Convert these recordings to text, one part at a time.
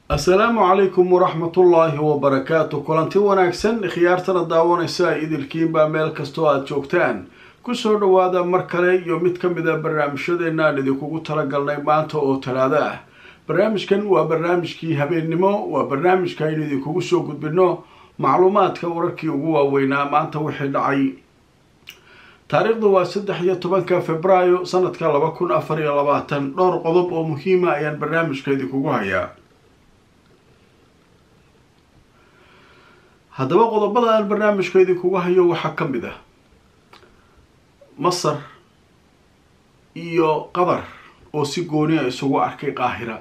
السلام عليكم ورحمة الله وبركاته. كلانتي wanaagsan khiyaartana daawanaysa idilkiin baa meel kasto aad joogtaan ku soo dhawaada mar kale iyo mid ka mid ah barnaamijyadeena idinku talagalnay maanta oo talaado ah. barnaamijkan waa barnaamijkii habeenimo, waa barnaamijka aynu idinku soo gudbino macluumaadka wararkii ugu waaweynaa maanta wixii dhacay. taariikhdu waa 13 Febraayo sanadka 2024. dhowr qodob oo muhiim ah ayaan barnaamijka idinku hayaa. haddaba qodobada aan barnaamijka idinku hayo waxaa ka mid ah Masar iyo Qatar oo si gooni ah isugu arkay Qaahira.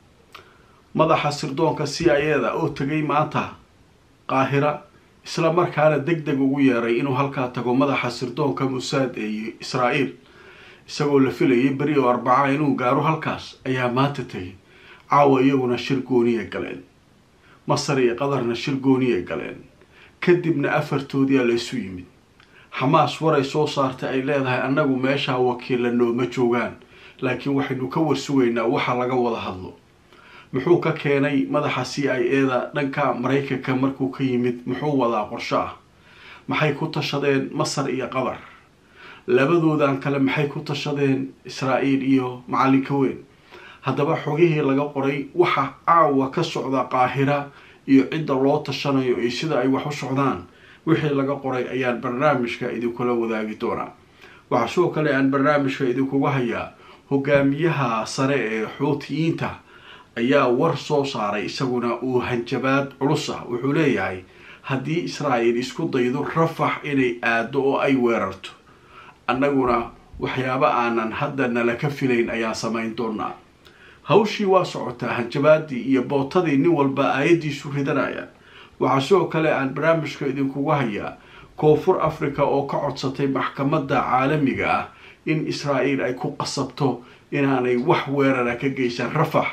madaxa sirdoonka CIA-da oo tagay maanta Qaahira isla markaana degdeg ugu yeeray inuu halkaa tago madaxa sirdoonka Mossad ee Israa'iil isagoo la filayay bari oo Arbaca inuu gaaro halkaas ayaa maanta tagay. caawa iyaguna shir gooni ah galeen. Masar iyo Qatarna shir gooni ah galeen. kadibna afartoodii la isu yimid. Xamaas waray soo saartay ay leedahay annagu meesha wakiilano ma joogaan, laakiin waxaynu ka warsugaynaa waxa laga wada hadlo. muxuu ka keenay madaxa CIA-da dhanka Mareykanka markuu ka yimid, muxuu wadaa qorshe ah? maxay ku tashadeen Masar iyo Qatar? labadoodan kale maxay ku tashadeen Israa'iil iyo macalinka weyn? haddaba xogihii laga qoray waxa caawa ka socda Qaahira iyo cidda loo tashanayo iyo sida ay wax u socdaan wixii laga qoray ayaan barnaamijka idinkula wadaagi doonaa. waxa soo kale aan barnaamijka idinkuga hayaa hogaamiyaha sare ee Xuutiyiinta ayaa war soo saaray isaguna uu hanjabaad culus ah. wuxuu leeyahay haddii Israa'iil isku daydo Rafax inay aado oo ay weerarto, annaguna waxyaabo aanan hadda nala ka filayn ayaa samayn doonaa. hawshii waa socotaa, hanjabaadii iyo bootadii nin walba aayadiisu ridanaya. waxaa sidoo kale aan barnaamijka idinkuga hayaa Koonfur Afrika oo ka codsatay maxkamadda caalamiga ah in Israa'iil ay ku qasabto inaanay wax weerara ka geysan Rafax.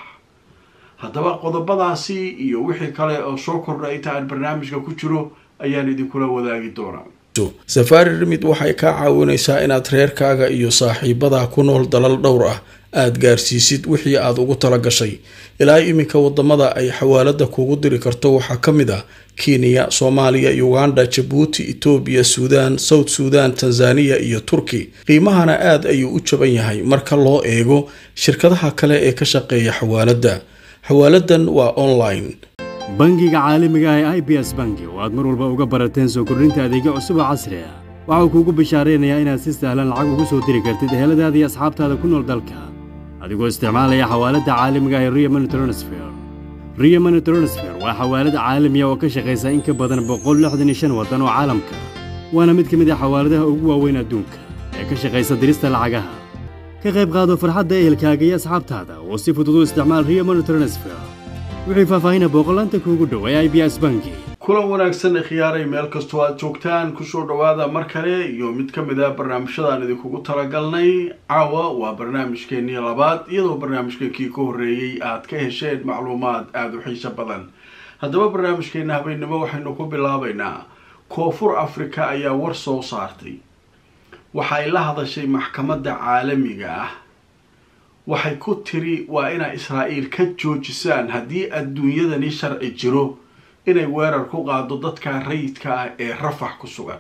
haddaba qodobadaasi iyo wixii kale oo soo kordhay inta aan barnaamijka ku jiro ayaan idinkula wadaagi doonaa. Safari Remit waxay ka caawinaysaa inaad reerkaaga iyo saaxiibada ku nool dalal dhowr ah aad gaarsiisid wixii aad ugu tala gashay. ilaa iminka wadamada ay xawaalada kugu diri karto waxaa ka mid ah Kenya, Soomaaliya, Uganda, Djibouti, Ethiopia, Sudan, South Sudan, Tanzania iyo Turkey. qiimahana aad ayuu u jaban yahay marka loo eego shirkadaha kale ee ka shaqeeya xawaalada. xawaaladan waa online. bangiga caalamiga ah ee IBS Bangi oo aad mar walba uga barateen soo kordhinta adeegyo cusub oo casri ah. waxa uu kugu bishaareynayaa inaad si sahlan lacag ugu soo diri kartid eheladaada iyo asxaabtaada ku nool dalka adigoo isticmaalaya xawaalada caalamiga ah ee Ria Money Transfer. Ria Money Transfer waa xawaalad caalami ah oo ka shaqeysa in ka badan 165 wadan oo caalamka. waana mid ka mid ah xawaaladaha ugu waaweyn adduunka ee ka shaqeysa dirista lacagaha. ka qayb qaado farxadda ehelkaaga iyo asxaabtaada oo si fudud u isticmaal Ria Money Transfer. wixii faahfaahin boqolaanta kuugu dhow ee IBS Bangi. kulan wanaagsan khiyaaray meel kastoo aad joogtaan ku soo dhawaada mar kale iyo mid ka mid ah barnaamijyadaan idinku talagalnay. caawa waa barnaamijkeennii labaad iyadoo barnaamijkii ka horeeyay aad ka hesheen macluumaad aad u xiiso badan. haddaba barnaamijkeena habeenimo waxaynu ku bilaabaynaa Koonfur Afrika ayaa war soo saartay. waxay la hadashay maxkamadda caalamiga ah. waxay ku tiri waa inay Israa'iil ka joojisaan haddii adduunyadani sharci jiro inay weerar ku qaado dadka rayidka ah ee Rafax ku sugan.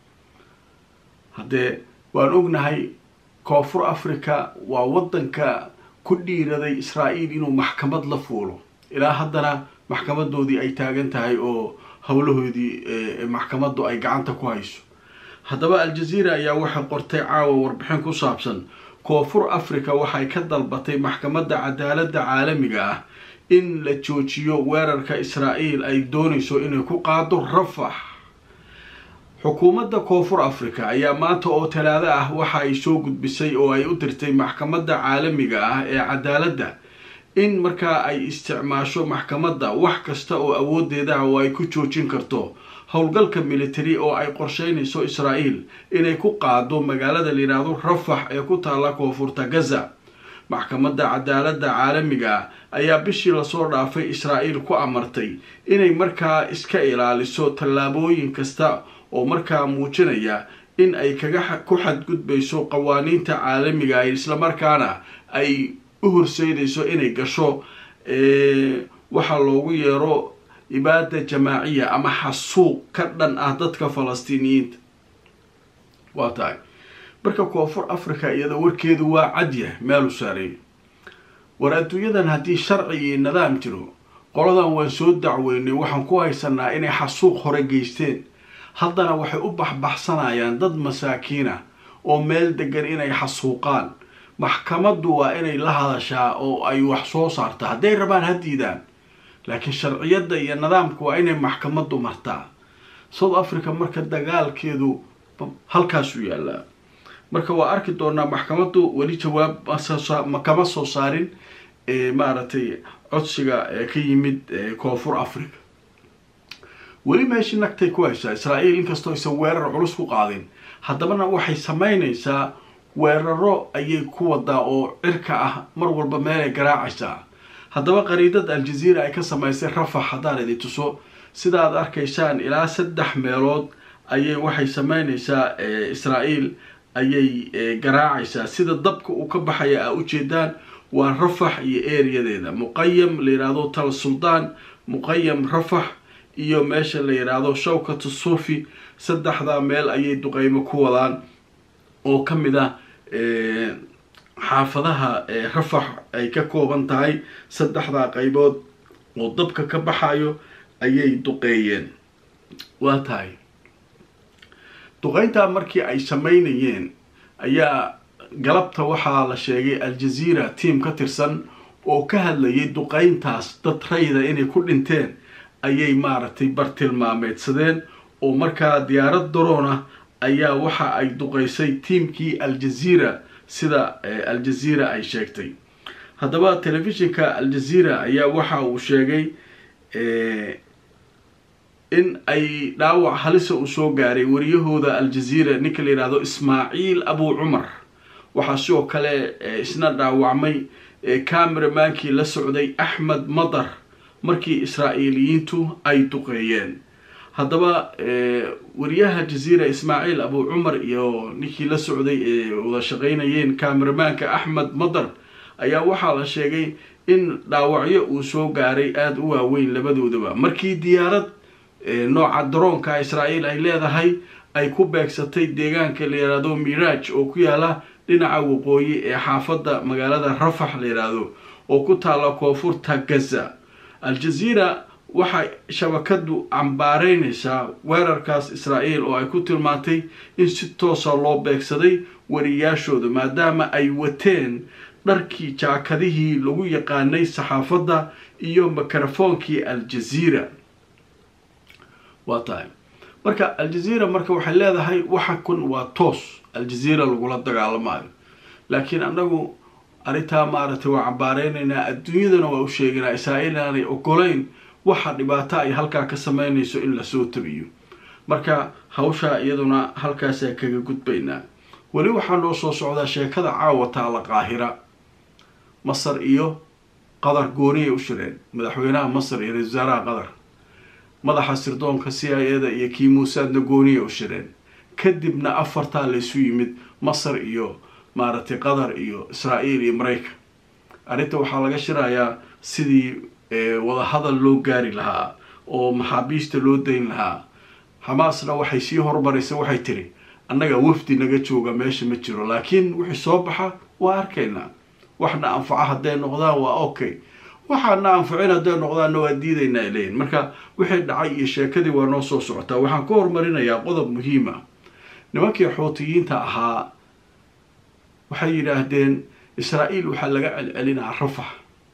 haddee waan ognahay Koonfur Afrika waa wadanka ku dhiiraday Israa'iil inuu maxkamad la fuulo. ilaa haddana maxkamadoodii ay taagan tahay oo howlahoodii maxkamaddu ay gacanta ku hayso. haddaba Al Jazeera ayaa waxay qortay caawa warbixin ku saabsan Koonfur Afrika waxay ka dalbatay maxkamadda cadaaladda caalamiga ah in la joojiyo weerarka Israa'iil ay doonayso inay ku qaado Rafax. xukuumadda Koonfur Afrika ayaa maanta oo talaado ah waxa ay soo gudbisay oo ay u dirtay maxkamadda caalamiga ah ee cadaaladda in markaa ay isticmaasho maxkamadda wax kasta oo awoodeeda oo ay ku joojin karto howlgalka military oo ay qorsheynayso Israa'iil inay ku qaado magaalada la yiraahdo Rafax ee ku taala koonfurta Gaza. maxkamadda cadaaladda caalamiga ayaa bishii la soo dhaafay Israa'iil ku amartay inay markaa iska ilaaliso tallaabooyin kasta oo markaa muujinaya in ay ku xadgudbayso qawaaniinta caalamiga isla markaana ay u horseedayso inay gasho waxa loogu yeero ibaada jamaaciya ama xasuuq ka dhan ah dadka falastiiniyiinta waa tahay marka koonfur africa iyada warkeedu waa cadyah meel u saareeyo war adduunyadan haddii sharci iyo nidaam jiro qoladan waan soo dacweynay waxaan ku haysanaa inay xasuuq hore geysteen haddana waxay u baxbaxsanayaan dad masaakiina oo meel degan inay xasuuqaan maxkamaddu waa inay la hadashaa oo ay wax soo saartaa hadday rabaan ha diidaan laakiin sharciyadda iyo nidaamku waa inay maxkamaddu martaa south africa marka dagaalkeedu halkaasuu yaallaa marka waa arki doonaa maxkamaddu weli jawaab kama soo saarin maaragtay codsiga ka yimid koonfur africa weli meeshii nagtay ku haysaa israa'iil inkastoo aysan weerar culus ku qaadin haddabana waxay samaynaysaa weeraro ayay ku wadaa oo cirka ah mar walba meelay garaacaysaa haddaba qariidada aljaziira ay ka samaysay rafax haddaan idin tuso sida aad arkaysaan ilaa 3 meelood ayay waxay samaynaysaa israa'iil ayay garaacaysaa sida dabka uu ka baxaya a ujeedaan waa rafax iyo ereyadeeda muqayam la yiraahdo tal suldaan muqayam rafax iyo meesha la yiraahdo shawkat suufi saddexda meel ayay duqeymo ku wadaan oo kamid ah xaafadaha rafax ay ka kooban tahay saddexda qaybood oo dabka ka baxayo ayay duqeeyeen waa tahay duqeynta markii ay sameynayeen ayaa galabta waxaa la sheegay aljaziira team ka tirsan oo ka hadlayay duqeyntaas dad rayda inay ku dhinteen ayay maaragtay bartilmaameedsadeen oo markaa diyaarad daroona ayaa waxa ay duqeysay tiimkii aljaziira sida aljaziira ay sheegtay haddaba telefishinka aljaziira ayaa waxa uu sheegay in ay dhaawac halisa uu soo gaaray wariyahooda aljaziira ninka la yiraahdo ismaaciil abu cumar waxaa sidoo kale isna dhaawacmay cameramaankii la socday axmed madar markii israa'iiliyiintu ay duqeeyeen haddaba wariyaha jaziira ismaaciil abu cumar iyo ninkii la socday ee wada shaqaynayeen cameramaanka axmed madar ayaa waxaa la sheegay in dhaawacyo uu soo gaaray aada u waaweyn labadoodaba markii diyaarad nooca daroonka israa'iil ay leedahay ay ku beegsatay deegaanka la yiraahdo miraaj oo ku yaala dhinaca waqooyi ee xaafadda magaalada rafax la yiraahdo oo ku taala koonfurta gaza aljaziira waxay shabakadu cambaareynaysaa weerarkaas israa'iil oo ay ku tilmaantay in si toosa loo beegsaday wariyaashooda maadaama ay wateen dharkii jaakadihii lagu yaqaanay saxaafadda iyo mikrofoonkii aljaziira waa tahay marka aljaziira marka waxay leedahay waxa kun waa toos aljaziira lagula dagaalamayo laakiin anagu arintaa maaragtay waa cambaareynayna adduunyadana waa u sheegaynaa israa'iil aanay ogolayn waxa dhibaato ay halkaa ka sameynayso in lasoo tabiyo marka hawshaa iyaduna halkaasaa kaga gudbaynaa weli waxaa noo soo socdaa sheekada caawa taala qaahira masar iyo qatar gooniyay u shireen madaxweynaha masar iyo ra-iisul wasaaraha qatar madaxa sirdoonka CIA-da iyo kii muusaadna gooniyay u shireen kadibna afartaa laysu yimid masar iyo maaragtay qatar iyo israa'iil iyo maraykan arrinta waxaa laga shirayaa sidii wadahadal loo gaari lahaa oo maxaabiista loo dayn lahaa xamaasna waxay sii hormaraysa waxay tiri annaga wafdi naga jooga meesha ma jiro laakiin wixii soo baxa waa arkaynaa waxna anfaca hadday noqdaan waa okay waxaana anfacin hadday noqdaanna waa diidaynaa ileyn marka wixii dhacay iyo sheekadii waa noo soo socotaa waxaan ku horumarinayaa qodob muhiima nimankii xuutiyiinta ahaa waxay yidhaahdeen israa'iil waxaa laga celcelinaa rafax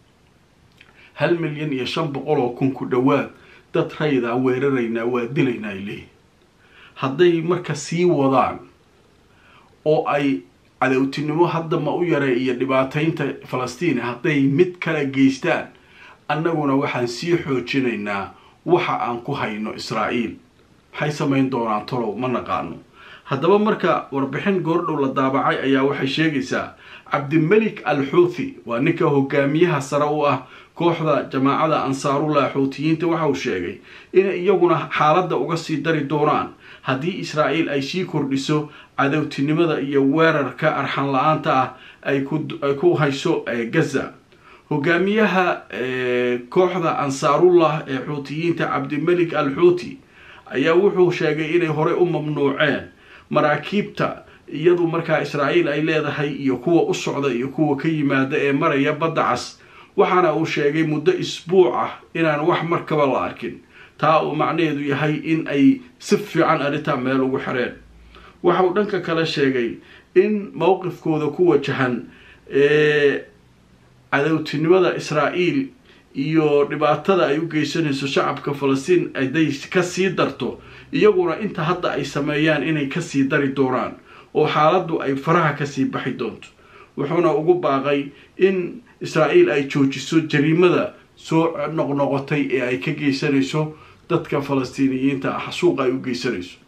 1,500,000 ku dhawaad dad rayda weeraraynaa waa dilaynaa ileyn hadday marka sii wadaan oo ay cadowtinimo hadda ma u yaray iyo dhibaataynta falastiin hadday mid kala geystaan annaguna waxaan sii xoojinaynaa waxa aan ku hayno israa'iil maxay samayn doonaan tolow ma naqaano haddaba marka warbixin goordhow la daabacay ayaa waxay sheegaysaa cabdimalik al-xuuthi waa ninka hogaamiyaha sare u ah kooxda jamaacada ansaarullah xuutiyiinta waxa uu sheegay inay iyaguna xaaladda uga sii dari doonaan haddii israa'iil ay sii kordhiso cadowtinimada iyo weerarka arxan la-aanta ah ay ku hayso gaza hogaamiyaha kooxda ansaarullah ee xuutiyiinta cabdimalik al xuuti ayaa wuxuu sheegay inay horey u mamnuuceen maraakiibta iyadu markaa israa'iil ay leedahay iyo kuwa u socda iyo kuwa ka yimaada ee maraya badda cas waxaana uu sheegay muddo isbuuc ah inaan wax markaba la arkin taa uu macnaheedu yahay in ay si fiican arrintaa meel ugu xireen waxa uu dhanka kale sheegay in mowqifkooda ku wajahan cadowtinimada israa'iil iyo dhibaatada ay u geysanayso shacabka falastiin aday kasii darto iyaguna inta hadda ay sameeyaan inay kasii dari doonaan oo xaaladdu ay faraha kasii baxi doonto wuxuuna ugu baaqay in israa'iil ay joojiso jariimada soo noqnoqotay ee ay ka geysanayso dadka falastiiniyiinta ah xasuuqa ay u geysanayso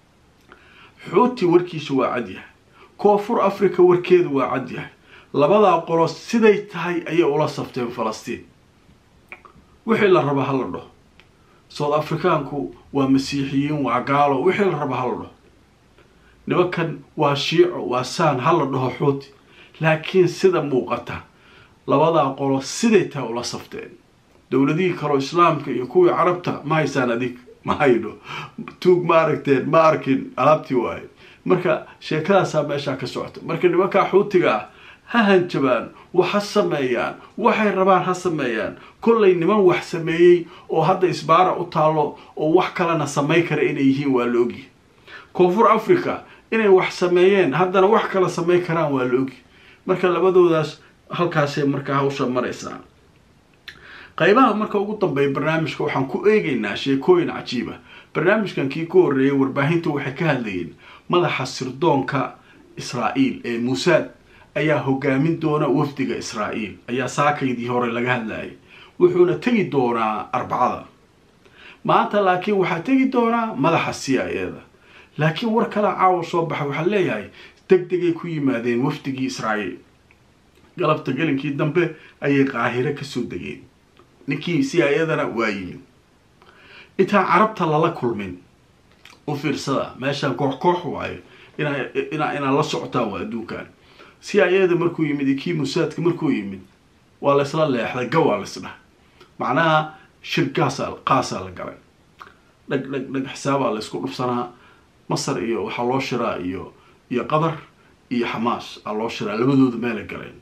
xuuti warkiisu waa cadyahay koonfur africa warkeedu waa cadyahay labadaa qolo siday tahay ayay ula safteen falastiin wixii la raba hala dhaho south africaanku waa masiixiyiin waa gaalo wixii la raba hala dhaho nimankan waa shiico waa saan hala dhaho xuuti laakiin sida muuqata labadaa qolo siday tahay ula safteen dowladihii kaloo islaamka iyo kuwii carabta ma haysaan adig ma haydho tuug ma aragteen ma arkin alaabtii waaye marka sheekadaasaa meeshaa ka socota marka nimankaa xuutiga ah ha hanjabaan wax ha sameeyaan waxay rabaan ha sameeyaan kollay niman wax sameeyey oo hadda isbaara u taallo oo wax kalena samay kara inay yihiin waa la ogyahay koonfur africa inay wax sameeyeen haddana wax kala samay karaan waa la ogyahay marka labadoodaas halkaasay markaa hawsha maraysaa qaybaha marka ugu dambeeya barnaamijka waxaan ku eegaynaa sheekooyin cajiiba barnaamijkan kii ku horreeyay warbaahintu waxay ka hadlayeen madaxa sirdoonka israa'iil ee muusaad ayaa hogaamin doona wafdiga israa'iil ayaa saakaydii hore laga hadlayay wuxuuna tegi doonaa arbacada maanta laakiin waxaa tegi doonaa madaxa CIA-da laakiin war kale caawa soo baxa waxaa leeyahay degdegay ku yimaadeen wafdigii israa'iil galabta gelinkii dambe ayay qaahire kasoo degeen ninkii CIA-dana waa yimid intaan carabta lala kulmin u fiirsada meeshaan koox waayo inaa la socotaan waa adduunkan CIA-da markuu yimid kii musaadka markuu yimid waa la isla leexday gawaa la isdhaha macnaha shirkaasaa qaasaa la galay dhag xisaabaa la isku dhufsanaa masar iyo waxaa loo shiraa iyo qatar iyo xamaas aa loo shiraa labadooda meela galeen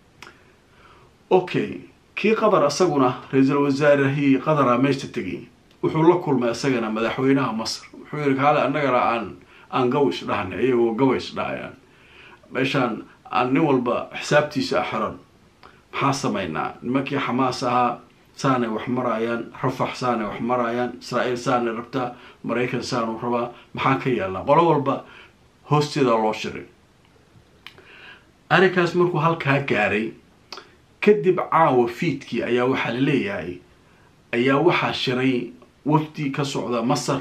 okay kii qatar asaguna ra-iisul wasaarihii qatara meesha tegay wuxuu la kulmay isagana madaxweynaha masar wuxuu yidhi kaale annagana aan gawish dhahnay iyagoo gaways dhahayaan meeshaan aan nin walba xisaabtiisa xiran maxaa samaynaa nimankii xamaas ahaa saanay wax marayaan rafax saanay wax marayaan israa'iil saanay rabtaa maraykan saanuu rabaa maxaan ka yeelnaa qolo walba hoosteeda loo shiray arrinkaas markuu halkaa gaaray kadib caawa fiidkii ayaa waxaa la leeyahay ayaa waxaa shiray wafdi ka socda masar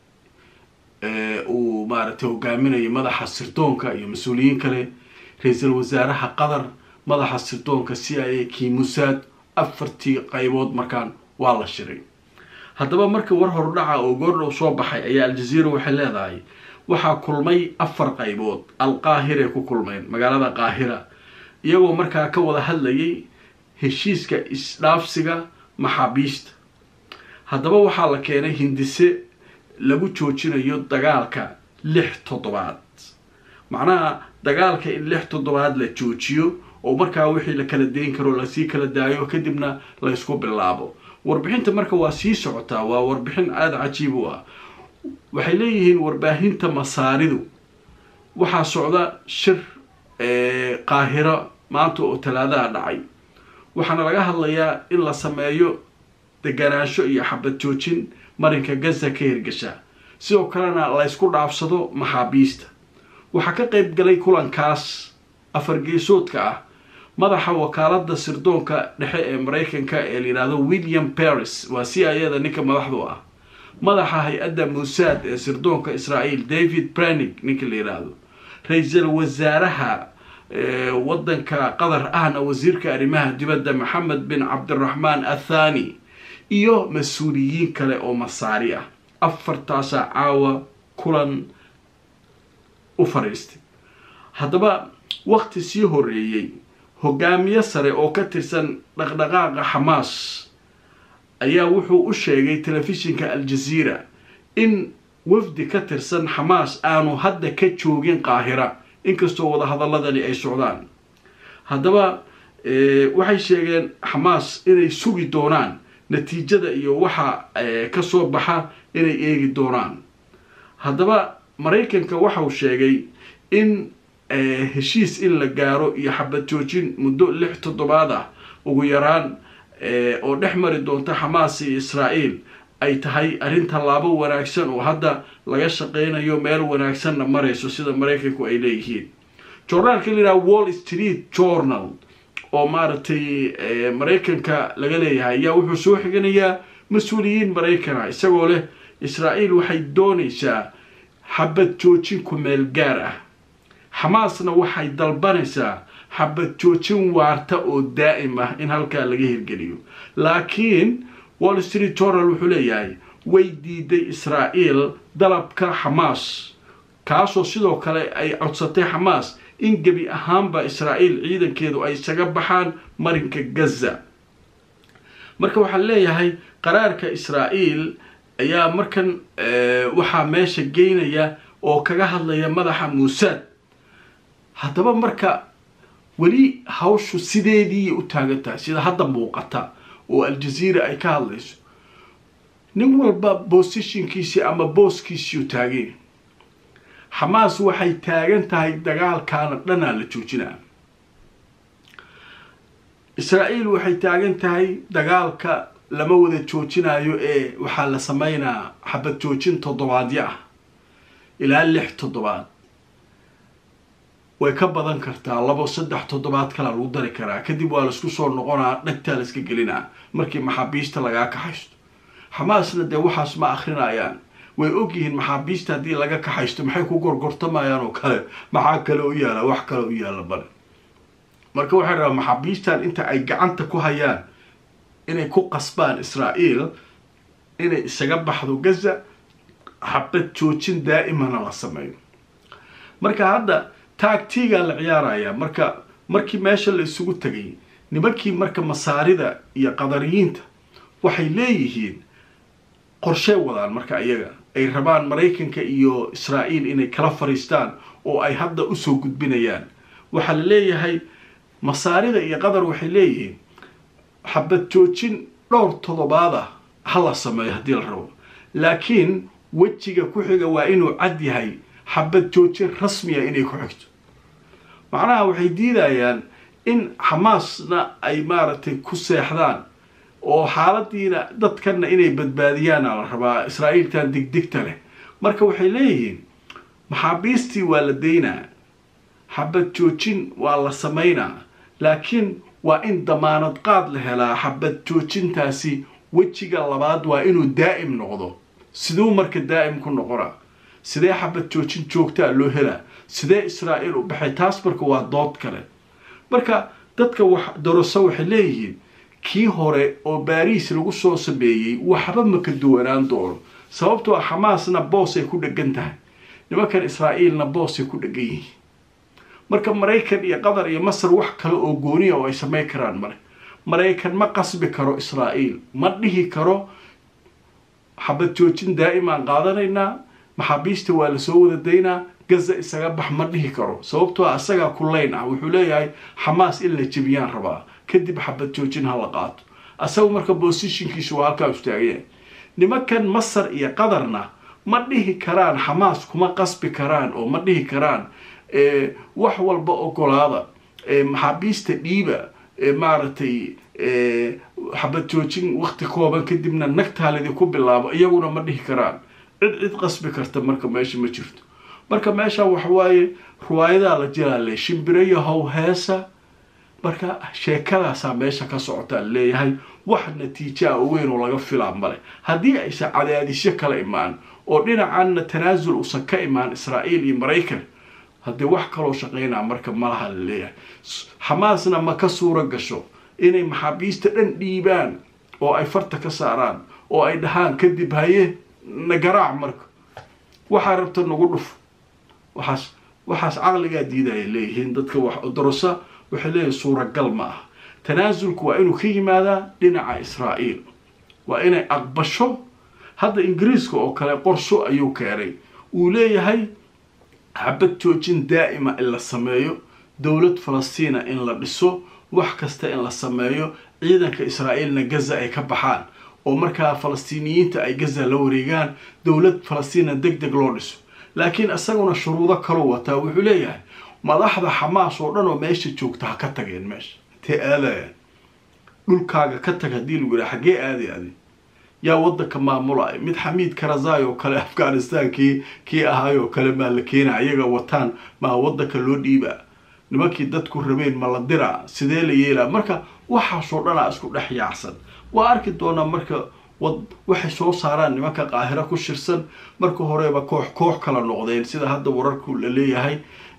uu maaragtay hogaaminayay madaxa sirdoonka iyo mas-uuliyiin kale ra-iisul wasaaraha qatar madaxa sirdoonka CIA kii musaad afartii qaybood markaan waa la shiray haddaba marka war hordhaca oo goordhow soo baxay ayaa aljazeera waxay leedahay waxaa kulmay 4 qaybood alqaahira ku kulmeen magaalada qaahira iyagoo markaa ka wada hadlayay heshiiska isdhaafsiga maxaabiista haddaba waxaa la keenay hindise lagu joojinayo dagaalka 6 toddobaad macnaha dagaalka in 6 toddobaad la joojiyo oo markaa wixii la kala deyn karo la sii kala daayo kadibna la isku bilaabo warbixinta marka waa sii socotaa waa warbixin aad cajiib u ah waxay leeyihiin warbaahinta masaaridu waxaa socda shir qaahira maanta oo talaadaha dhacay waxaana laga hadlayaa in la sameeyo deganaansho iyo xabad joojin marinka gaza ka hirgasha sidoo kalena la isku dhaafsado maxaabiista waxaa ka qayb galay kulankaas afar geesoodka ah madaxa wakaalada sirdoonka dhexe ee maraykanka ee la yiraahdo William Peres waa CIA-da ninka madaxdu ah madaxa hay-adda Mossad ee sirdoonka Israa'iil David Branik ninka la yiraahdo ra-iisul wasaaraha wadanka qatar ahna wasiirka arrimaha dibadda Mohammed bin Abdurrahman Athani iyo mas-uuliyiin kale oo masaari ah afartaas caawa kulan u fariistay haddaba waqti sii horeeyay hogaamiye sare oo ka tirsan dhaqdhaqaaqa xamaas ayaa wuxuu u sheegay telefishinka aljaziira in wafdi ka tirsan xamaas aanu hadda ka joogin qaahira inkastoo wadahadaladani ay socdaan. haddaba waxay sheegeen xamaas inay sugi doonaan natiijada iyo waxa ka soo baxa inay eegi doonaan. haddaba maraykanka waxau sheegay in heshiis in la gaaro iyo xabad joojin muddo 6 toddobaad ah ugu yaraan oo dhex mari doonta xamaas iyo israa'iil ay tahay arrin tallaabo wanaagsan oo hadda laga shaqeynayo meel wanaagsanna marayso sida maraykanku ay leeyihiin. journaalka la yidhaha Wall Street Journal oo maaragtay maraykanka laga leeyahay ayaa wuxuu soo xiganayaa mas-uuliyiin maraykana isagoo leh israa'iil waxay doonaysaa xabad joojin ku meel gaar ah, xamaasna waxay dalbanaysaa xabad joojin waarta oo daa'im ah in halkaa laga hirgeliyo. laakiin Wall Street Journal wuxuu leeyahay way diiday israa'iil dalabka xamaas, kaasoo sidoo kale ay codsatay xamaas in gebi ahaanba israa'iil ciidankeedu ay isaga baxaan marinka Gaza. marka waxaa leeyahay qaraarka israa'iil ayaa markan waxaa meesha geynaya oo kaga hadlaya madaxa Mossad. haddaba marka weli hawshu sideedii u taagantahay sida hadda muuqata oo aljaziira ay ka hadlayso. nin walba positionkiisii ama booskiisii taagay. xamaas waxay taagan tahay dagaalkaana dhanaa la joojinaa. israa'iil waxay taagan tahay dagaalka lama wada joojinayo ee waxaa la sameynaa xabad joojin toddobaadyo ah ilaa 6 toddobaad. way ka badan kartaa 2-3 toddobaad kala lagu dari karaa, kadib waa la isku soo noqonaa dhagtaa la iska gelinaa markii maxaabiista laga kaxaysto. xamaasna dee waxaas ma akhrinayaan, way ogyihiin maxaabiista haddii laga kaxaysto maxay ku gorgortamayaan oo kale, maxaa kale u yaala wax kale u yaala bale. marka waxay rabaan maxaabiistan inta ay gacanta ku hayaan inay ku qasbaan israa'iil inay isaga baxdo Gaza, xabad joojin daa'imana la sameeyo. marka hadda taagtiga la ciyaaraya markii meesha la isugu tagay nimankii marka masaarida iyo qadariyiinta waxay leeyihiin qorshe wadaan marka ayaga ay rabaan maraykanka iyo israa'iil inay kala fariistaan oo ay hadda u soo gudbinayaan. waxa la leeyahay masaarida iyo qadar waxay leeyihiin xabad joojin dhowr toddobaad ah hala sameeyo haddii la rabo, laakiin wejiga ku xiga waa inuu cad yahay xabad joojin rasmi ah inay ku xigto. macnaha waxay diidayaan in xamaasna ay maaragtay ku seexdaan oo xaaladiina dadkana inay badbaadiyaan la rabaa israa'iiltan digdigta leh. marka waxay leeyihiin maxaabiistii waa la deynaa, xabad joojin waa la sameynaa, laakiin waa in damaanad qaad la helaa xabad joojintaasi wejiga labaad waa inuu daa'im noqdo. siduu marka daa'im ku noqonaa? sidee xabad joojin joogtaa loo helaa? sidee israa'iil u baxay? taas marka waa dood kale. marka dadka wax daraso waxay leeyihiin kii hore oo Bariis lagu soo sameeyay waxba ma ka duwanaan doono, sababtoo ah xamaasna boos ay ku dhagan tahay, nimankan israa'iilna boos ay ku dhagan yihiin. marka maraykan iyo qatar iyo masar wax kale oo gooniya oo ay sameyn karaan male. maraykan ma qasbi karo israa'iil, ma dhihi karo xabad joojin daa'imaan qaadanaynaa, maxaabiista waa la soo wada daynaa, Gaza isaga bax ma dhihi karo, sababtoo ah asagaa kuleyn ah. wuxuu leeyahay xamaas in la jebiyaan rabaa, kadib xabad joojin ha la qaato. asagu marka positionkiisu waa halkaa istaagaya. nimankan masar iyo qatarna ma dhihi karaan, xamaas kuma qasbi karaan oo ma dhihi karaan wax walba ogolaada, maxaabiista dhiiba, maaragtay xabad joojin waqti kooban kadibna nagtaalidi ku bilaabo, iyaguna ma dhihi karaan. cid qasbi karta marka meesha ma jirto. marka meesha waxa waaye ruwaayada la jilaalay shimbirayo how heesa. marka sheekadaasa meesha ka socota leeyahay wax natiijo ah oo weyn oo laga filaan male haddii ay cadaadisyo kala imaan oo dhinacan tanaasul usan ka imaan israa'iil iyo maraykan. haddii wax kaloo shaqeynaa marka malaha la leeyahay xamaasna ma ka suura gasho inay maxaabiista dhan dhiibaan oo ay farta ka saaraan oo ay dhahaan kadib haye nagaraac marka waxaa rabta nagu dhuf. waxaas caqligaa diidaya leeyihiin dadka wax daraso وحليه صورة قلمة تنازل وإنه كي ماذا لنع إسرائيل وإنه أقبشه هذا إنجليزكو أو كلا قرصو أيو كاري وليه هاي حبت توجين دائما إلا السمايو دولة فلسطين إن لبسو وحكستا إن السمايو عيدا كإسرائيل نجزا أي كبحان ومركا فلسطينيين تأي جزا لوريجان دولة فلسطين دق لوريسو لكن أساقنا الشروط كروة وحليه ما لحظة حماس ورنو ماشي تشوكتها كتاقين ماشي تأذى قل كاغا كتاقا ديل وقال حقي آذي يا ودك maamulay mid xamiid karazay oo kale Afghanistan kii ahayo kale maalkiina ayaga wataan ma wadaka loo dhiiba nimankii dadku rabeen ma la dira sidee la yeelaa marka waxa soo dhanaa isku dhex yaacsan waa arki doona marka waxay soo saaraan nimanka qaahira ku shirsan marka horeeba koox kala noqdeen sida hadda wararku la leeyahay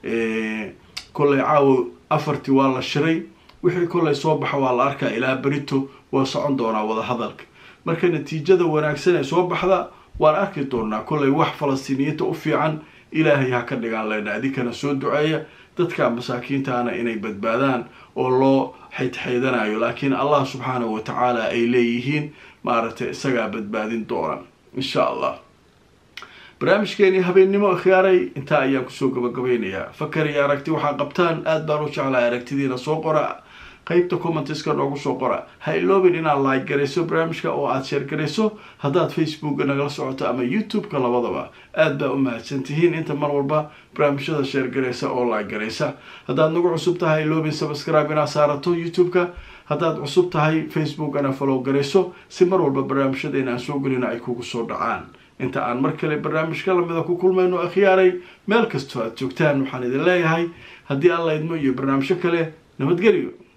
kulay caaw afarti waa la shiray wixii kulay soo baxa waa la arkaa ilaa barito waa socon doona wada hadalka marka natiijada wanaagsan ee soo baxda waan arki doonaa kulay wax Falastiiniyiinta u fiican Ilaahay ha ka dhigaan leena adikana soo duceeya dadka masaakiintaana inay badbaadaan oo loo xidxeedanayo laakiin Allah subhanahu wa ta'ala ay leeyihiin maaragtay isaga badbaadin doona insha Allah barnaamijkeeni habeenimo khiyaaray inta ayaan ku soo gabagabeynaya fakari aragti waxa qabtaan aad baan u jeclahay aragtidiina soo qora qaybta comments-ka noogu soo qora ha iloobin inaad like gareyso barnaamijka oo aad share gareyso haddaad Facebook nagala socoto ama YouTube-ka labadaba aad baa u mahadsantihiin inta mar walba barnaamijyada share gareysa oo like gareysa haddaad nagu cusub tahay iloobin subscribe inaad saarato YouTube-ka haddaad cusub tahay Facebook-ana follow gareyso si mar walba barnaamijyadeena aan soo gelino ay kugu soo dhacaan inta aan mar kale barnaamijka lamida ku kulmayno akhyaaray meel kastoo aad joogtaan waxaan idin leeyahay haddii alla idmo iyo barnaamijyo kale nabadgelyo